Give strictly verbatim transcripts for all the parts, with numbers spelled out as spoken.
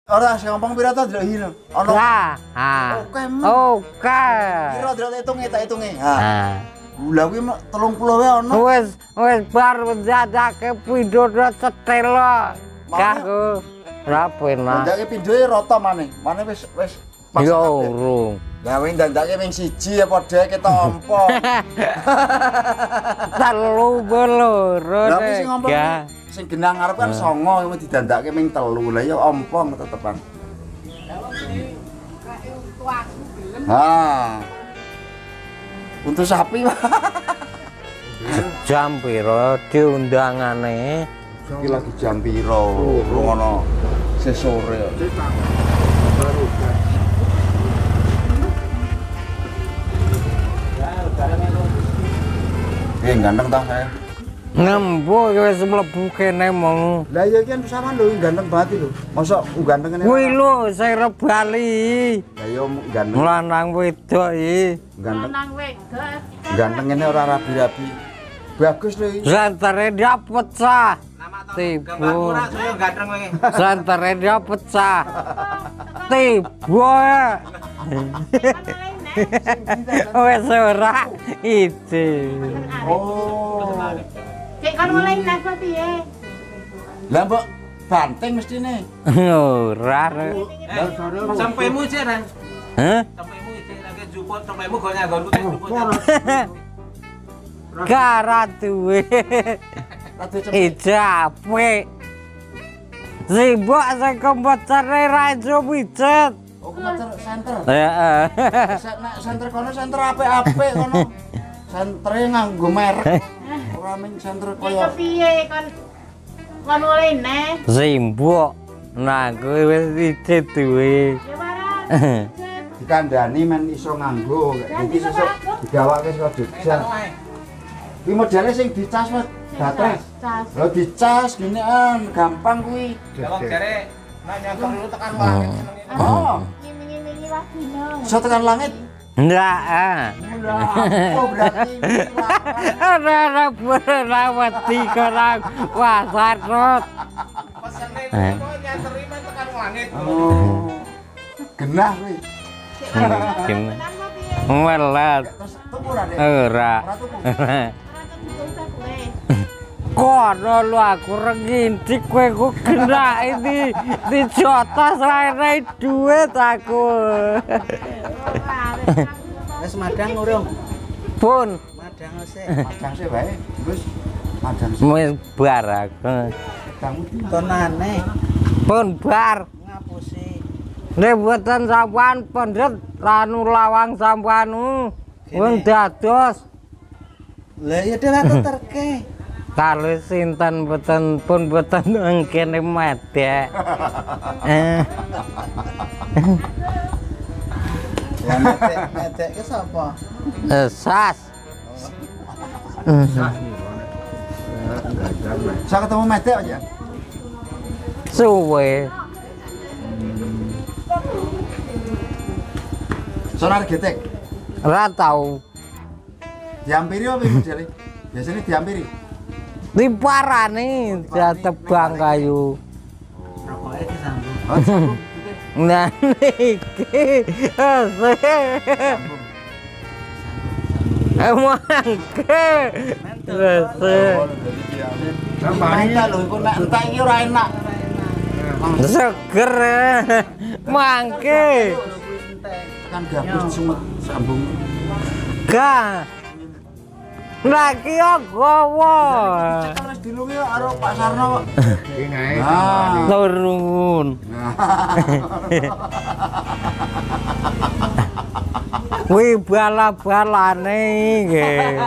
Ora sing ngomong pira to delok hino. Ono. Lah, ha. Oke. Oke. Pira delok hitunge tak hitunge. Ha. Ha. Lah kuwi telung puluh wae ono. Wis wis bar ndadake pindho cetel. Kaku ra penak. Ndake pindhoe rata maneh. Maneh wis wis pas. Yo urung. Lah wing ndandake ping siji ya padha ketok ompo. Telu beloro. Lah wis ngomong sing genang ngarep kan songo mung didandake ping telu. Lah ya ompo tetepan. Ha. Untuk sapi. Jam piro diundangane? Iki lagi jam piro? Rungono sesore. Eh ganteng ta saya. Nembo wis mlebu kene mong. Lah iya iki kan sampean lho ganteng banget lho. Mosok ganteng ngene. Kuwi lho sing Bali. Lah iya ganteng. Lanang wedok iki. Ganteng. Lanang wedok. Ganteng ngene ora rabi-rabi. Bagus lho iki. Santere dia pecah. Tibu. Santere dia pecah. Tibu. Wes ora itu. Oh. Cek kan mulai nang piye? Lah mbok banteng mestine. Ora. Sampaimu sih Ran. Hah? Sampaimu iki lagi juput sampaimu go nyanggon juput. Gara duwe. Ijape. Sibuk sing komputere ra iso pijet. Oh, komputer center. Heeh. Nek center kono center apik-apik kono. Sentere nganggo merek. Ora ming center koyo piye kon kon mulai neh. Simbok. Nah, kowe wis pijet duwe. Ya barang. dikandani men iso nganggo. Iki sesuk digawake saka Jogja. Kuwi modele sing dicas Mas. Baterai. Lho dicas genekan gampang kuwi. Kalau jare nek nyangkong dulu tekan langit. Oh. Ngiming-ngimingi wadino. Iso tekan langit. Ndak ah. Oh berarti Ora berawati korang wasarot. Pesene kok nyanteri men tekan langit. Oh. Genah kuwi. Gimana? Melat. Terus tuku ora, Dek? Ora. Kono lu aku rengindik kowe ku genak ini dijotos rae duit aku. Wis madang urung? Pun Madang sik. Madang sik wae. Wis madang sik. wis bar aku. Kamu Tonane Pun bar. ngapusi. Nek mboten sampean pendet lanu lawang sampanu. Wong dados. Lah ya dhewe teterke. Kalau sinten mboten pun mboten ngkene medek. Eh. Ya medek ke sapa? Sas. Saya ketemu medek aja. Suwe. Sonar getek. Ora tau. Diampiri apa modele? Biasanya diampiri. Diparani tebang kayu. Rokoke disambung. Oh, sambung. Nah niki. Emang ke. Mantap lho, iku nek entek iki ora enak. Seger. Mangke. Kan gabus sumet sambung. Ga. Lagi yo gowo. Terus dilungi karo Pak Sarno kok. Iki nae. Nah. Turun. Wih bala-balane nggih.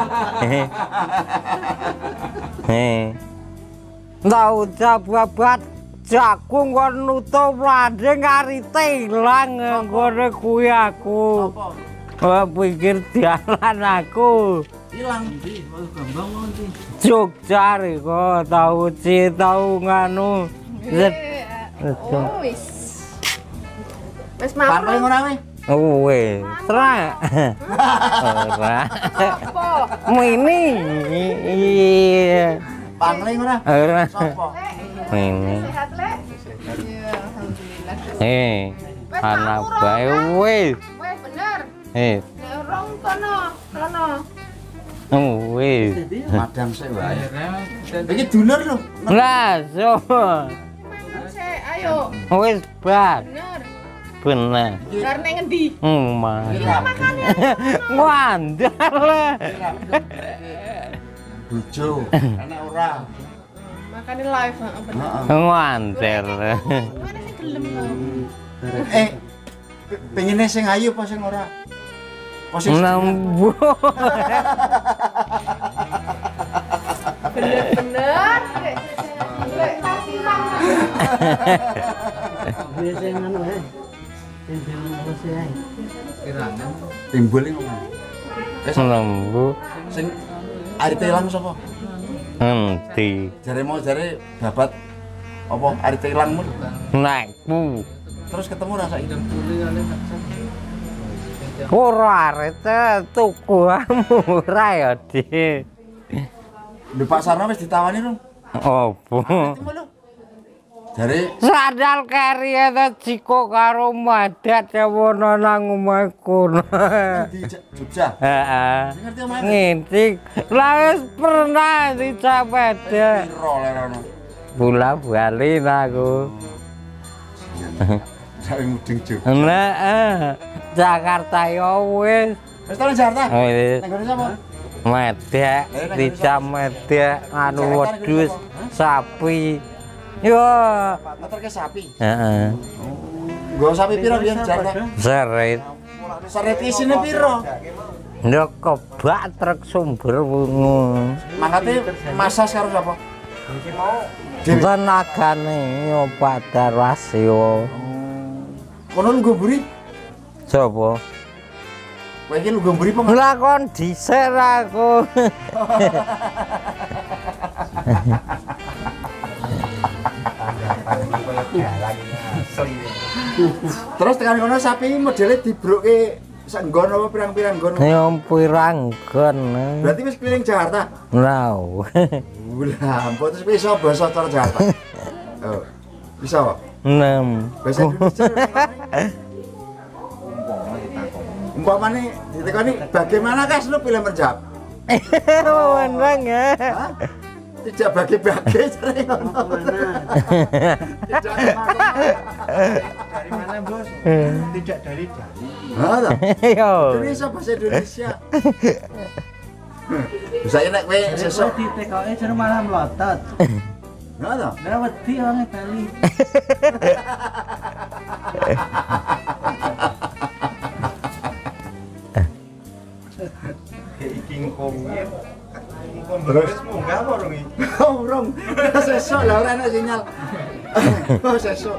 Heh. Ndak usah babat jagung kon nutup landing arite ilang ngene kuwi aku. Wah pikir dalan aku. Hilang ndi? Oh gambang ngono iki. Jogja riko tau ci tau nganu. Oh wis. Wis Partai mapro. ora kowe? Oh weh, tra. Ora. Apa? Mini. Iya. Pangling ora? Ora. Sopo? Mini. Sehat, Lek? Iya, alhamdulillah. Eh, Wes anak tak urung, bae kan? wis. Wes bener. Eh, Nek urung kono, kono. oh, wis. Madang sik wae. Iki dulur lho. Lah, so. Mangan sik, ayo. Wis bar. Bener. Bener. Bar ning ngendi? Hmm, mah. Iya makane. Ngandel. Bojo, enak ora? Makane live, heeh bener. Heeh. Ngandel. Mana sing gelem lho. Eh, pe- pengine sing ayu apa sing ora? Apa sing Nambu. Bener-bener. Rek, rek kasih lang. timbul iki ngomong. Wis Nambu. sing arite ilang sapa? Endi? Jare mau jare babat apa arite ilangmu? Naikku. Terus ketemu rasa itu. Ora arete tuku murah ya, Dik. Di pasarnya wis ditawani lho. Opo? Ketemu lho. Jare Sandal kari eta jiko karo madat ya wono nang omah kono. di J- Jogja. Heeh. Ngerti omahe? Ngintik. Lah wis pernah dicapeda. Piro lerono. Bola bali aku. Sawi mudeng Jogja. Nah, eh, Jakarta ya wis. Wis tau nang Jakarta? Wis Nang ngene sapa? medak dicam medak anu wedhus sapi. Yo, Motor ke sapi. heeh. Nggo sapi piro biyen Jakarta? Seret. Saret isine piro? Ndok kebak truk sumber wungu. Mangkate masas karo sapa? Tenagane yo padar wasyo. Kono lungguh buri. Sopo? Kowe iki lungguh buri apa? Lah kon dhisik aku. Terus tekan kono sapi modele dibroke sak nggon apa pirang-pirang nggon? Yo pirang gon. Berarti wis keliling Jakarta. Lah. Lah, ampun terus bisa basa cara Jakarta. Oh. Bisa kok. Nem. Bahasa Indonesia. Umpamane ditekani bagaimana kas lu pilih menjawab? Menang ya. Hah? Tidak bagi-bagi cari ngono. Tidak dari mana, Bos? Tidak dari jari. Heeh ta? Yo. Indonesia bahasa Indonesia. Bisa nek kowe sesuk ditekoke jare malah mlotot. Heeh ta? Lah wedi wonge bali. Terus munggah apa rung iki? Oh, rung. Sesuk lah ora enak sinyal. Oh, sesuk.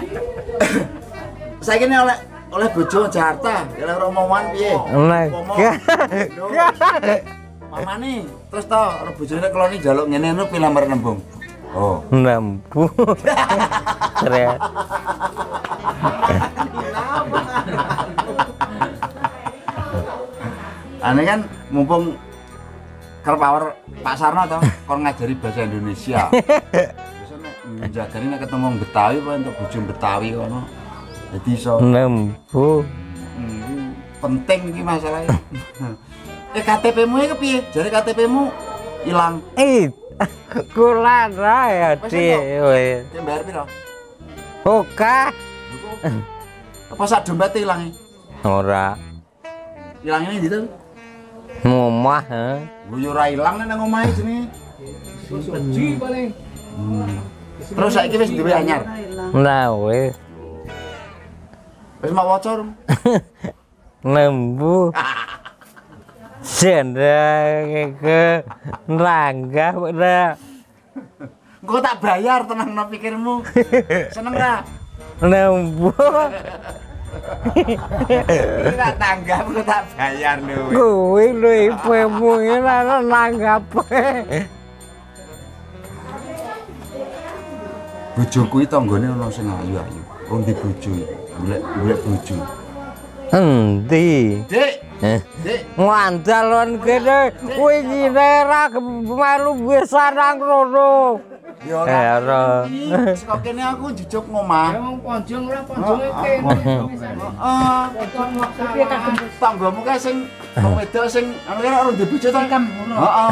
Saiki nek oleh oleh bojo Jakarta, oleh romongan piye? Nek. Mamane terus to ora bojone keloni njaluk ngene ngono pi lamar nembung. Oh. Nembu. Seret. Ane kan mumpung kerep power Pak Sarno to kon ngajari bahasa Indonesia. Wis nek njagani nek ketemu wong Betawi apa untuk bojo Betawi kono. Dadi iso Nembu. Hmm, penting iki masalahnya. Eh K T P-mu iki piye? Jare K T P-mu ilang. Eh. Kula ra ya, Dik. Wis. Ki bayar piro? Oka. Apa sak dompete ilange? Ora. Ilange ndi to? Ngomah, he. Lho yo ora ilang nek nang omahe jenenge. Suji paling. Hmm. Terus saiki wis duwe anyar. Nah, wis. Wis mau waca rum. Nembu. Sendang ke Rangga ora. Engko tak bayar tenangno pikirmu. Seneng ra? Nembu. Iki tak tanggap engko tak bayar lho. Kuwi lho ibumu iki ana nanggap. Bojoku iki tanggane ana sing ayu-ayu. Wong di bojo iki. Golek golek bojo. Endi? Dik, Eh, Dik. ngandalon kene kuwi ngene ra melu bisa nang rono. Ya Eh, ora. Saka kene aku jujuk ngomah. Emang ponjong ora ponjonge kene. Heeh. Piye tak gembus? Tanggamu kae sing wong wedok sing anu kira ora ndek bojo to? Heeh.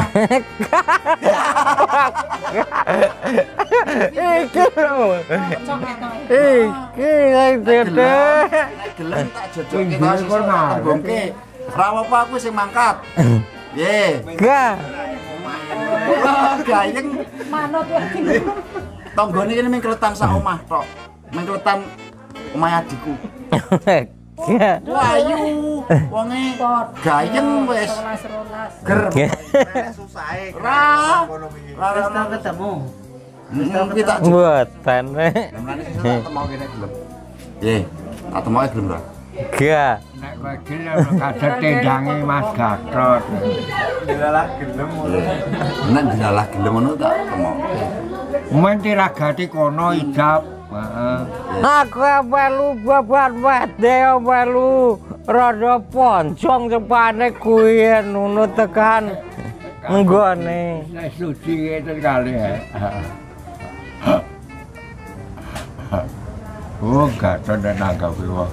Iki lho. Iki sing dede. Nek gelem tak jojokke ta sing tanggungke. Ora apa aku sing mangkat. Piye? Gak. Wah, gayeng. Manut wae. Tanggane kene mengkeletan sak omah tok. Mengkeletan omahe adikku. Gak. Wayu, wonge gayeng wis. Ger. Susahe. Ra. Wis tau ketemu. Wis tak kita. Mboten. Lemane sing tak temu kene gelem. Piye? Tak temoke gelem ra? Gak. Nek kowe gelem kados tendange Mas Gatot. Dilalah gelem ngono. Nek dilalah gelem ngono tak temu. Men tiragati kono ijab. Heeh. Aku melu babat wede melu rada ponjong cepane kuwi ngono tekan nggone. Nek suci ngeten kali ya. Oh, Gatot nek nanggapi wong.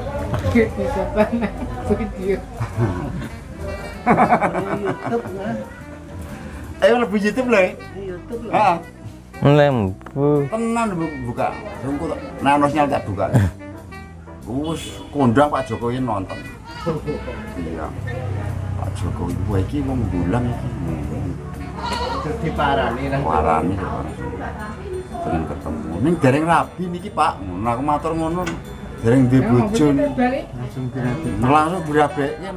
Ayo mlebu YouTube lho. YouTube lho. Heeh. Lembu. Tenan bu- buka. Rungku tak nanosnya tak buka. Wes kondang Pak Jokowi nonton. Iya. Pak Jokowi kuwi iki wong bulan iki. Dadi parani lah. Warani. Pengen ketemu. Ning dereng rabi niki Pak. Ngono aku matur ngono. Dereng duwe bojo. Langsung dirapi. Langsung dirabekke.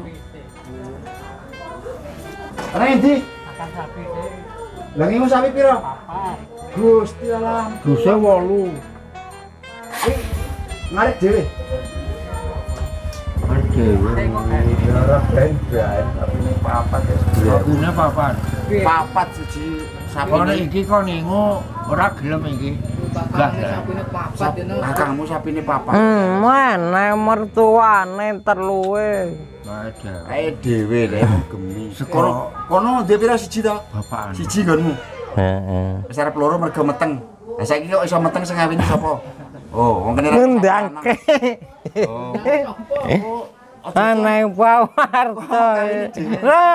Ana endi? Akan sapi deh. Lah ngimu sapi pira? Gusti Allah. Duse wolu. Iki ngarep dhewe. Dhewe. Ora ben-ben tapi papat ya. Sabune papan. Papat siji sapi. Kono iki kok ningu ora gelem iki. Gas. Sapine papat dene. Lah kamu sapine papat. Hmm, mana mertuane terluwe. Ada. Kae dhewe lek gemi. Seko- Kono kono dhewe pira siji to? Bapakan. Siji nggonmu. Heeh. Wis arep loro mergo meteng. Lah saiki kok iso meteng sing ngawini sapa? Oh, wong kene ra Ngundangke. Oh. Aneh pawarto. Lah,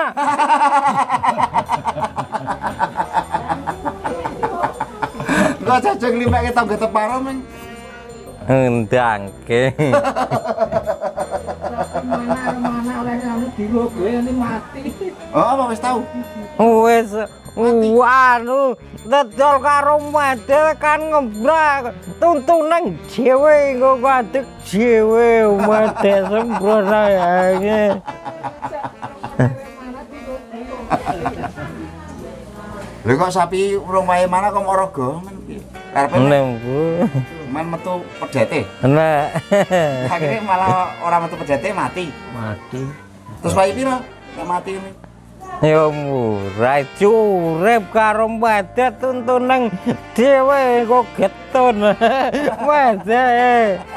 Kok cocok limpake tangga teparo meng. ngundangke. Mana-mana oleh kamu digo gue ini mati. Oh, apa wis tau? Wis anu dodol karo model kan ngebrak tuntunan dhewe engko kadek dhewe model sembrono ya. Lha kok sapi urung wae mana kok morogo men piye? Karepe Lembu. men metu pedete. Nah. Akhirnya malah orang metu pedete mati. Mati. Terus wae pira nek mati ini? Ya murah curep karo badat tuntunan dhewe kok getun. Badat.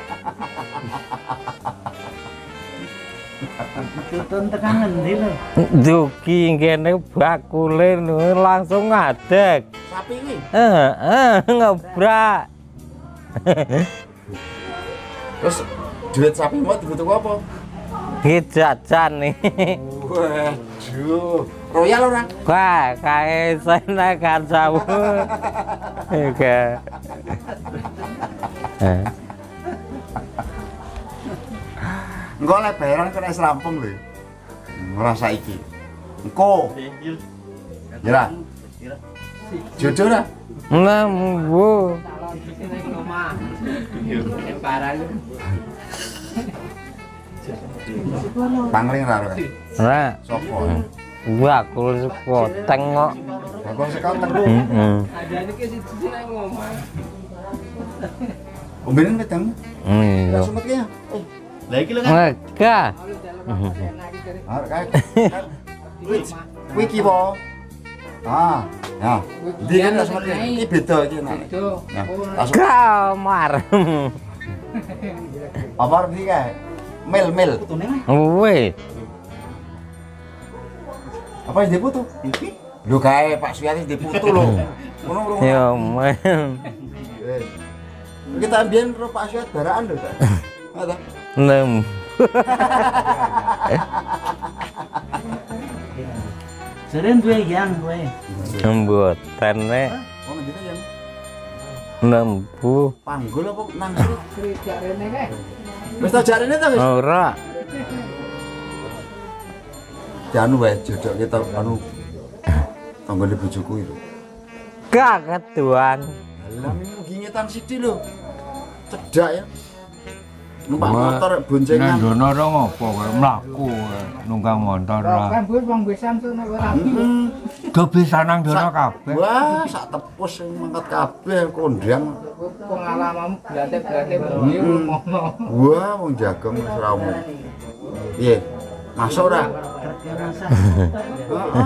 Tutun tekan ngendi lho? Duki ngene bakule langsung ngadeg. Sapi iki. Heeh, ngebrak. Terus duit sapi mau dibutuh apa? Ki jajan nih. Waduh, royal ora? Wah, kae senakan sawu. Oke. Eh. Engko lek bayaran kena wis rampung lho. Ora saiki. Engko. Ya. Jodoh ora? Lembu. Pangling ra ora? Nah, Sopo? bakul sepoteng kok. Bakul sekoteng. Heeh. Ombenan pedang. Iya. Sumet ya. Eh, Lah iki lho kan. Mega. arek kae. Kuwi kuwi ki po. Ah, ya. Ndi kan sumet iki beda iki nek. Ya. Langsung Kamar. apa iki kae? Mil mil. Putune mah. Wih. Apa yang diputu? Iki Lho kae Pak Suyati diputu lho. Ngono urung. Ya men. Eh. Kita ambian ro Pak Syed baraan lho, Pak. Ngono. Nem. Sering duwe yang duwe. Mboten nek Oh, ngendi to, Yang? nembu Panggul apa nang wis tak jarene ta wis. ora. Janu wae jodok kita anu tanggane bojoku itu. Gak ketuan. Lah mugi ngetan sithik lho. Cedak ya. Numpak motor boncengan. Nendono ora ngopo kowe mlaku nunggang motor lah. Rambut wong besan tuh nek ora. Hmm. Do bisa nang dono kabeh. Wah, sak tepus sing mangkat kabeh kondang. Pengalamanmu belate-belate Hmm. ngono. Wah, wong jagong wis ora umum. Piye? Masuk ora? Rasa. Heeh.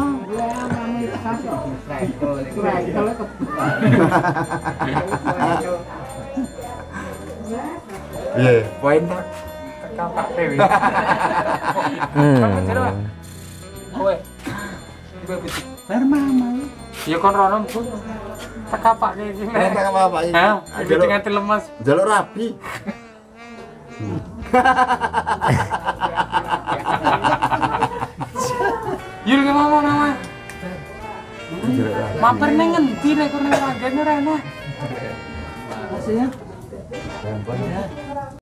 Piye? Poin ta? Kapak dewe. Hmm. Kowe. Iku pitik. Bar mama. Ya kon rono Bu. Tekapak iki. Ora tak apa-apa iki. Hah? Pitik nganti lemas. Jaluk rabi. Yur ke mama nama. Maper nang ngendi nek kono ragane ora enak. Maksudnya?